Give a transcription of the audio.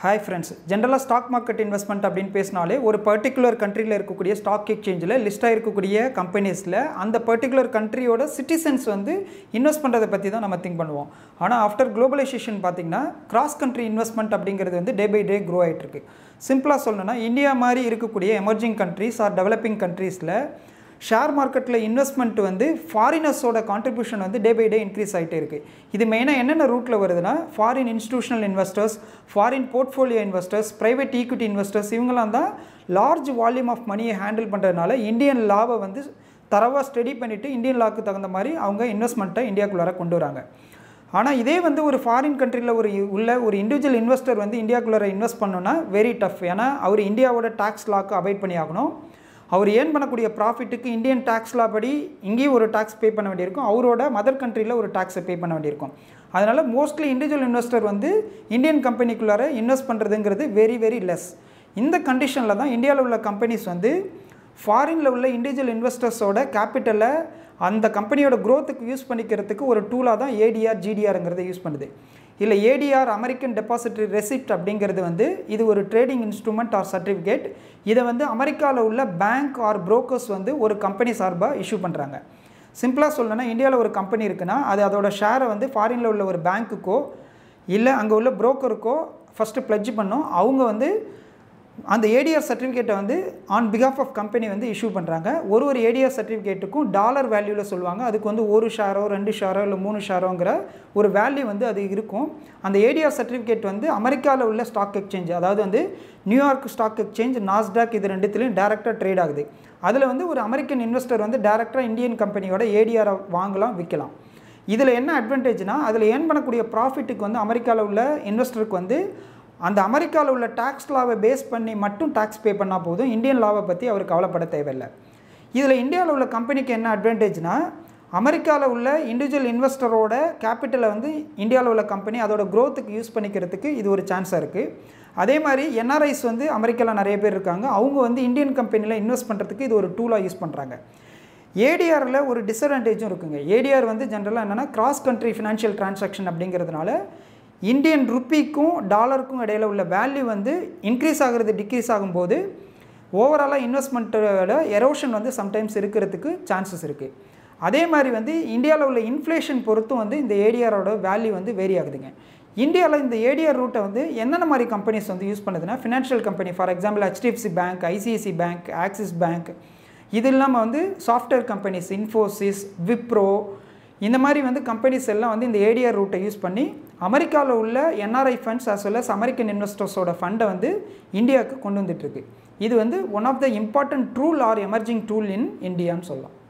Hi friends, general stock market investment அப்படினு பேசினாலே ஒரு particular countryல இருக்கக்கூடிய stock exchangeல லிஸ்ட் ஆயிருக்கக்கூடிய கம்பெனிஸ்ல அந்த particular countryயோட citizens வந்து இன்வெஸ்ட் பண்றத பத்தி தான் நம்ம திங்க் பண்ணுவோம். ஆனா after globalization பாத்தீங்கன்னா cross country investment அப்படிங்கிறது வந்து day by day grow ஆயிட்டு இருக்கு. சிம்பிளா சொல்லணும்னா இந்தியா மாதிரி இருக்கக்கூடிய emerging countries or developing countriesல ஷேர் மார்க்கெட்ல இன்வெஸ்ட்மென்ட் வந்து ஃபாரினர்ஸோட கான்ட்ரிபியூஷன் வந்து டே பை டே இன்க்ரீஸ் ஆயிட்டே இருக்கு. இது மெயினா என்னென்ன ரூட்ல வருதுன்னா foreign institutional investors, foreign portfolio investors, private equity investors இவங்கலாம் தான் லார்ஜ் வால்யூம் ஆஃப் மணியை ஹேண்டில் பண்றதுனால இந்தியன் லாவை வந்து தரவா ஸ்டடி பண்ணிட்டு இந்தியன் லாக்கு தகுந்த மாதிரி அவங்க இன்வெஸ்ட்மென்ட்டை இந்தியாக்குள்ளார கொண்டு வராங்க. ஆனால் இதே வந்து ஒரு ஃபாரின் கண்ட்ரியில் ஒரு இண்டிவிஜுவல் இன்வெஸ்டர் வந்து இந்தியாக்குள்ளார இன்வெஸ்ட் பண்ணணும்னா வெரி டஃப். ஏன்னா அவர் இந்தியாவோட டாக்ஸ் லாக்கு அவாய்ட் பண்ணி ஆகணும். அவர் ஏர்ன் பண்ணக்கூடிய ப்ராஃபிட்டுக்கு இந்தியன் டாக்ஸ் லா படி இங்கேயும் ஒரு டாக்ஸ் பே பண்ண வேண்டியிருக்கும், அவரோட மதர் கண்ட்ரியில் ஒரு டாக்ஸை பே பண்ண வேண்டியிருக்கும். அதனால் மோஸ்ட்லி இண்டிவிஜுவல் இன்வெஸ்டர் வந்து இந்தியன் கம்பெனிக்குள்ளார இன்வெஸ்ட் பண்ணுறதுங்கிறது வெரி வெரி லெஸ். இந்த கண்டிஷனில் தான் இந்தியாவில் உள்ள கம்பெனிஸ் வந்து ஃபாரினில் உள்ள இண்டிவிஜுவல் இன்வெஸ்டர்ஸோட கேபிட்டலை அந்த கம்பெனியோட க்ரோத்துக்கு யூஸ் பண்ணிக்கிறதுக்கு ஒரு டூலாக தான் ADR GDRங்கிறத யூஸ் பண்ணுது. இல்லை ADR அமெரிக்கன் டெபாசிட்டரி ரெசிப்ட் அப்படிங்கிறது வந்து இது ஒரு ட்ரேடிங் இன்ஸ்ட்ருமெண்ட் ஆர் சர்டிஃபிகேட். இதை வந்து அமெரிக்காவில் உள்ள பேங்க் ஆர் புரோக்கர்ஸ் வந்து ஒரு கம்பெனி சார்பாக இஷ்யூ பண்ணுறாங்க. சிம்பிளாக சொல்லணும்னா இந்தியாவில் ஒரு கம்பெனி இருக்குன்னா அது அதோட ஷேரை வந்து ஃபாரினில் உள்ள ஒரு பேங்க்குக்கோ இல்லை அங்கே உள்ள புரோக்கருக்கோ ஃபஸ்ட்டு பிளட்ஜ் பண்ணோம். அவங்க வந்து அந்த ADR சர்டிஃபிகேட்டை வந்து ஆன் பிகாஃப் ஆஃப் கம்பெனி வந்து இஷ்யூ பண்ணுறாங்க. ஒரு ADR சர்டிஃபிகேட்டுக்கும் டாலர் வேல்யூவில் சொல்லுவாங்க. அதுக்கு வந்து 1 ஷேரோ 2 ஷேரோ இல்லை 3 ஷேரோங்கிற ஒரு வேல்யூ வந்து அது இருக்கும். அந்த ADR சர்டிஃபிகேட் வந்து அமெரிக்காவில் உள்ள ஸ்டாக் எக்ஸ்சேஞ்ச், அதாவது வந்து நியூயார்க் ஸ்டாக் எக்ஸ்சேஞ்ச், நாஸ்டாக், இது ரெண்டுத்துலையும் டேரெக்டாக ட்ரேட் ஆகுது. அதில் வந்து ஒரு அமெரிக்கன் இன்வெஸ்டர் வந்து டேரெக்டாக இந்தியன் கம்பெனியோட ADR வாங்கலாம், விற்கலாம். இதில் என்ன அட்வான்டேஜ்னா அதில் ஏர்ன் பண்ணக்கூடிய ப்ராஃபிட்டுக்கு வந்து அமெரிக்காவில் உள்ள இன்வெஸ்டருக்கு வந்து அந்த அமெரிக்காவில் உள்ள டாக்ஸ் லாவை பேஸ் பண்ணி மட்டும் டாக்ஸ் பே பண்ணால் போதும், இந்தியன் லாவை பற்றி அவர் கவலைப்பட தேவையில்லை. இதில் இந்தியாவில் உள்ள கம்பெனிக்கு என்ன அட்வான்டேஜ்னா அமெரிக்காவில் உள்ள இண்டிவிஜுவல் இன்வெஸ்டரோட கேபிட்டலை வந்து இந்தியாவில் உள்ள கம்பெனி அதோட க்ரோத்துக்கு யூஸ் பண்ணிக்கிறதுக்கு இது ஒரு சான்ஸாக இருக்குது. அதே மாதிரி NRIs வந்து அமெரிக்காவில் நிறைய பேர் இருக்காங்க, அவங்க வந்து இந்தியன் கம்பெனியில் இன்வெஸ்ட் பண்ணுறதுக்கு இது ஒரு டூலாக யூஸ் பண்ணுறாங்க. ADRல ஒரு டிஸ்அட்வான்டேஜும் இருக்குங்க. ADR வந்து ஜென்ரலாக என்னென்னா கிராஸ் கண்ட்ரி ஃபினான்ஷியல் டிரான்சாக்ஷன் அப்படிங்கிறதுனால இந்தியன் ருப்பிக்கும் டாலருக்கும் இடையில் உள்ள வேல்யூ வந்து இன்க்ரீஸ் ஆகிறது டிக்ரீஸ் ஆகும்போது ஓவராலாக இன்வெஸ்ட்மெண்ட்டோட எரோஷன் வந்து சம்டைம்ஸ் இருக்கிறதுக்கு சான்சஸ் இருக்குது. அதே மாதிரி வந்து இந்தியாவில் உள்ள இன்ஃப்ளேஷன் பொறுத்தும் வந்து இந்த ADRோட வேல்யூ வந்து வேரி ஆகுதுங்க. இந்தியாவில் இந்த ADR ரூட்டை வந்து என்னென்ன மாதிரி கம்பெனிஸ் வந்து யூஸ் பண்ணுதுன்னா financial company, for example HDFC bank, ICICI bank, Axis bank, இது இல்லாமல் வந்து சாஃப்ட்வேர் கம்பெனிஸ், இன்ஃபோசிஸ், விப்ரோ, இந்த மாதிரி வந்து கம்பெனிஸ் எல்லாம் வந்து இந்த ADR ரூட்டை யூஸ் பண்ணி அமெரிக்காவில் உள்ள NRI funds as well as American இன்வெஸ்டர்ஸோட ஃபண்டை வந்து இந்தியாவுக்கு கொண்டு வந்துட்டுருக்கு. இது வந்து one of the important tool or emerging tool in இந்தியான்னு சொல்லலாம்.